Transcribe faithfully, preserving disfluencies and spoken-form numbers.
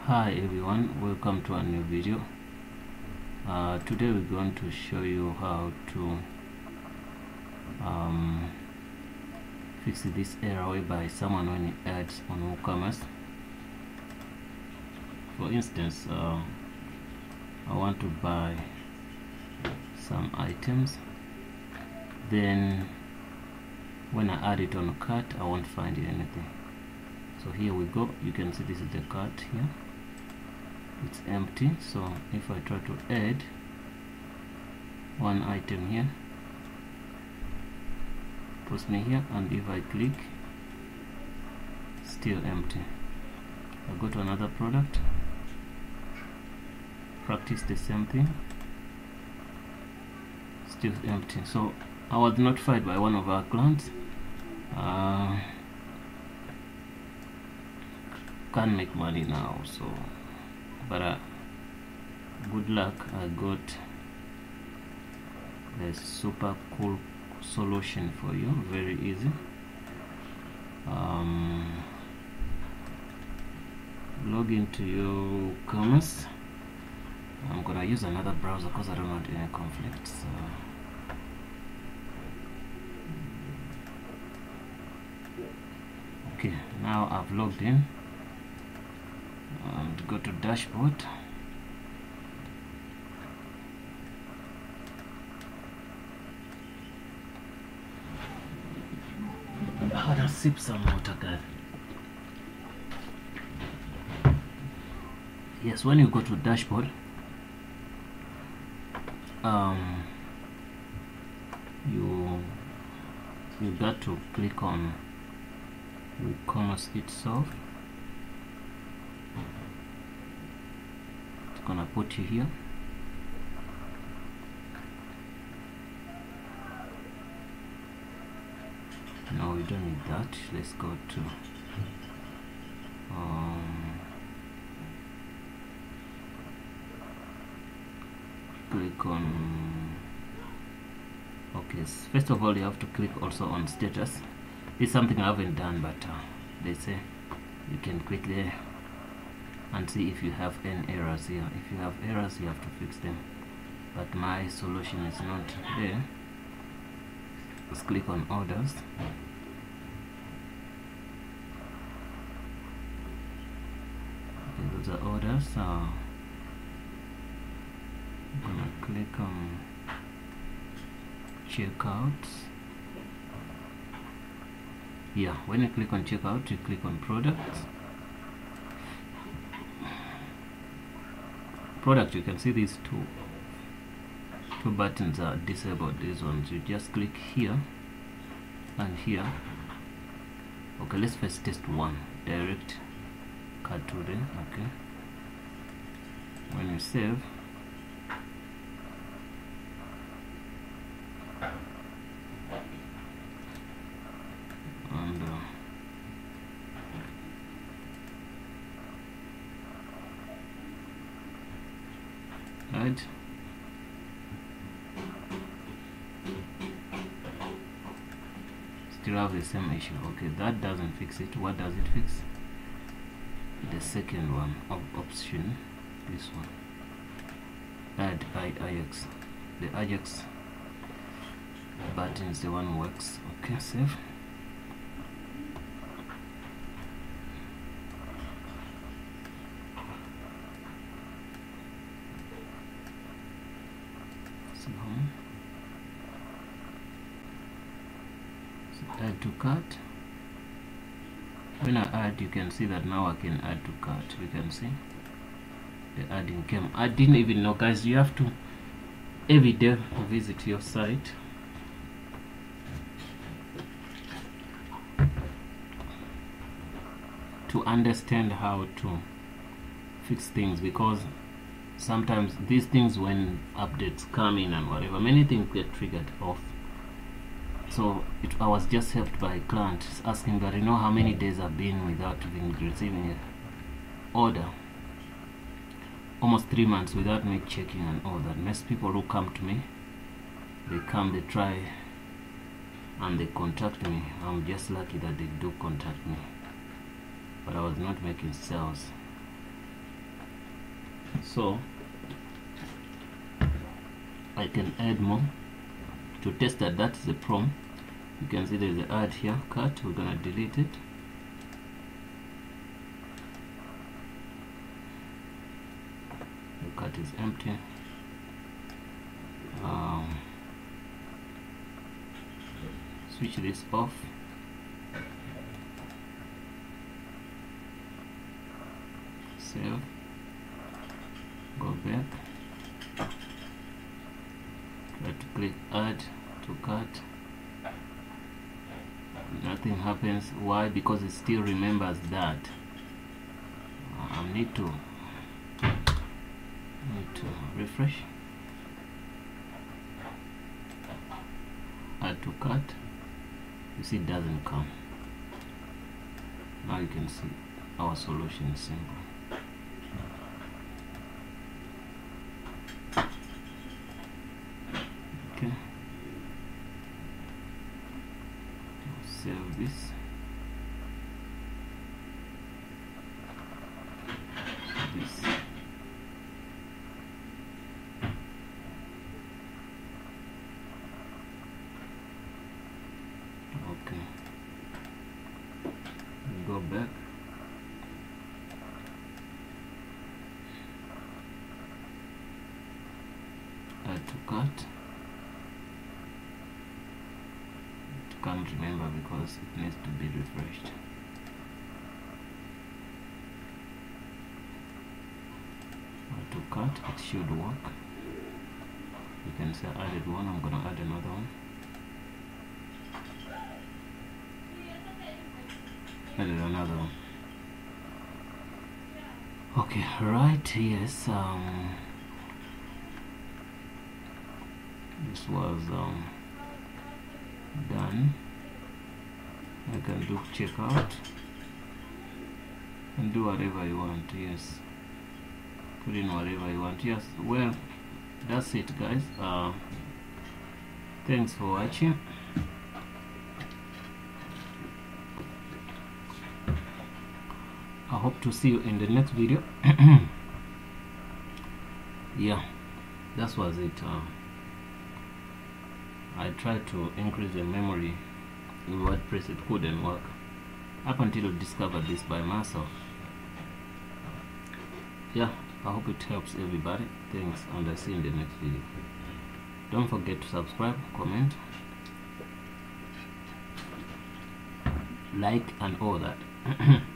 Hi everyone, welcome to a new video. Uh, today we're going to show you how to um, fix this error whereby someone when he adds on WooCommerce. For instance, uh, I want to buy some items, then when I add it on a cart I won't find anything. So here we go, you can see this is the cart here. It's empty. So if I try to add one item here, push me here, and if I click, still empty. I go to another product, practice the same thing, still empty. So I was notified by one of our clients, uh, can't make money now, so but uh, good luck. I got a super cool solution for you, very easy. Um, log into your WooCommerce. I'm gonna use another browser because I don't want any conflicts. So okay, now I've logged in. And go to dashboard. How to sip some water, guys. Yes, when you go to dashboard, um, you you got to click on WooCommerce itself. Gonna put you here. No, we don't need that. Let's go to um, click on okay, first of all you have to click also on status. It's something I haven't done, but uh, they say you can quickly and see if you have any errors here. If you have errors, you have to fix them, but my solution is not there. Let's click on orders. Okay, those are orders. So I'm gonna click on checkouts. Yeah, when you click on checkout, you click on products. Product, you can see these two two buttons are disabled. These ones you just click here and here. Okay, let's first test one, direct cart to them. Okay, when you save, and uh, right, still have the same issue. Okay, that doesn't fix it. What does it fix? The second one of option, this one, add Ajax. The Ajax button is the one works. Okay, save. So add to cart. When I add, you can see that now I can add to cart. We can see the adding came. I didn't even know, guys. You have to every day visit your site to understand how to fix things, because sometimes these things, when updates come in and whatever, many things get triggered off. So it, I was just helped by a client asking that, you know how many days I've been without even receiving an order, almost three months without me checking and all that. Most people who come to me, they come, they try, and they contact me. I'm just lucky that they do contact me, but I was not making sales. So I can add more to test that that's the prompt. You can see there's an add here, cut. We're gonna delete it. The cut is empty. Um, switch this off. Save. Go back. Try to click add to cart. Nothing happens. Why? Because it still remembers that. I need to need to refresh. Add to cart. You see, it doesn't come. Now you can see our solution is simple. Okay. Save this. This. Okay. Go back. Add to cart. Can't remember because it needs to be refreshed. Add to cart, it should work. You can say I added one, I'm gonna add another one. Added another one. Okay, right, yes, um this was um done. I can do checkout and do whatever you want. Yes, put in whatever you want. Yes, well, that's it, guys. Uh, thanks for watching. I hope to see you in the next video. Yeah, that was it. Uh, I tried to increase the memory in WordPress. It couldn't work up until I discovered this by myself. Yeah, I hope it helps everybody. Thanks, and I'll see you in the next video. Don't forget to subscribe, comment, like, and all that.